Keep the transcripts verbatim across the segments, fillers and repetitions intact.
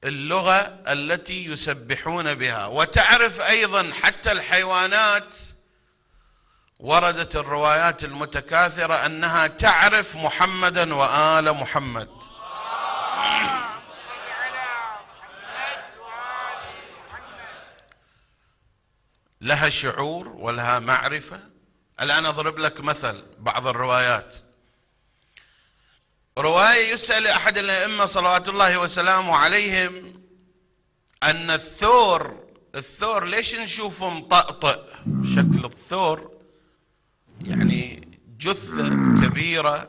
اللغة التي يسبحون بها. وتعرف أيضا حتى الحيوانات وردت الروايات المتكاثرة أنها تعرف محمدا وآل محمد. لها شعور ولها معرفة. الآن أضرب لك مثل بعض الروايات. رواية يسأل أحد الأئمة صلوات الله وسلامه عليهم أن الثور الثور ليش نشوفه مطأطئ؟ شكل الثور يعني جثة كبيرة،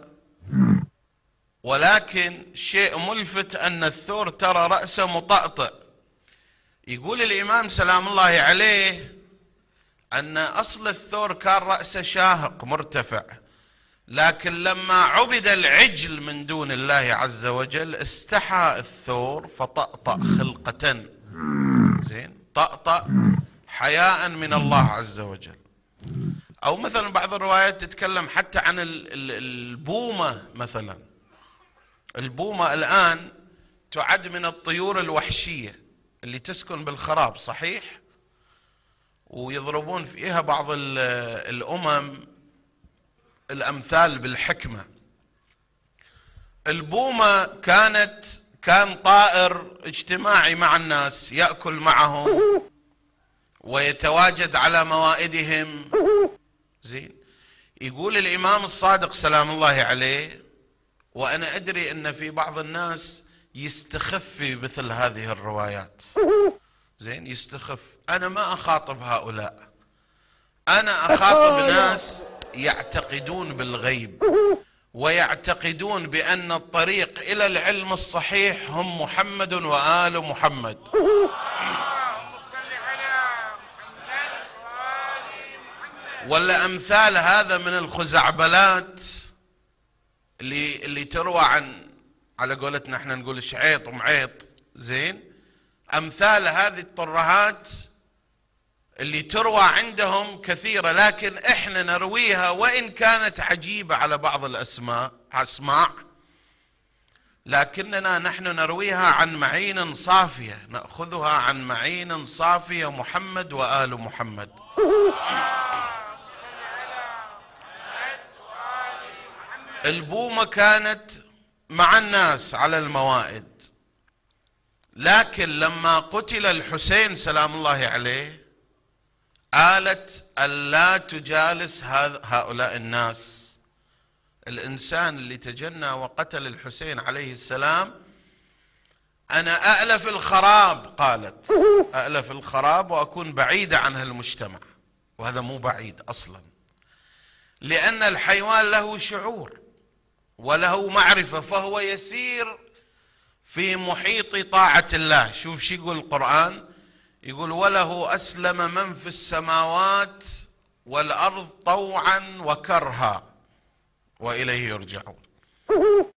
ولكن شيء ملفت أن الثور ترى رأسه مطأطئ. يقول الإمام سلام الله عليه أن أصل الثور كان رأسه شاهق مرتفع، لكن لما عبد العجل من دون الله عز وجل استحى الثور فطأطأ خلقة. زين، طأطأ حياء من الله عز وجل. أو مثلا بعض الروايات تتكلم حتى عن البومة مثلا. البومة الآن تعد من الطيور الوحشية اللي تسكن بالخراب، صحيح؟ ويضربون فيها بعض الأمم الأمثال بالحكمة. البومة كانت كان طائر اجتماعي مع الناس، يأكل معهم ويتواجد على موائدهم. زين، يقول الإمام الصادق سلام الله عليه، وأنا أدري أن في بعض الناس يستخف في مثل هذه الروايات. زين، يستخف. أنا ما أخاطب هؤلاء، أنا أخاطب ناس يعتقدون بالغيب ويعتقدون بأن الطريق إلى العلم الصحيح هم محمد وآل محمد. ولا أمثال هذا من الخزعبلات اللي اللي تروى عن، على قولتنا احنا نقول شعيط ومعيط. زين، أمثال هذه الترهات اللي تروى عندهم كثيرة، لكن احنا نرويها وإن كانت عجيبة على بعض الأسماء أسماع، لكننا نحن نرويها عن معين صافية، نأخذها عن معين صافية، محمد وآل محمد. البومة كانت مع الناس على الموائد، لكن لما قتل الحسين سلام الله عليه آلت ألا تجالس هؤلاء الناس. الإنسان اللي تجنى وقتل الحسين عليه السلام أنا أألف الخراب، قالت أألف الخراب وأكون بعيدة عن هالمجتمع. وهذا مو بعيد أصلا، لأن الحيوان له شعور وله معرفة، فهو يسير في محيط طاعة الله. شوف شو يقول القرآن، يقول وله أسلم من في السماوات والأرض طوعا وكرها وإليه يرجعون.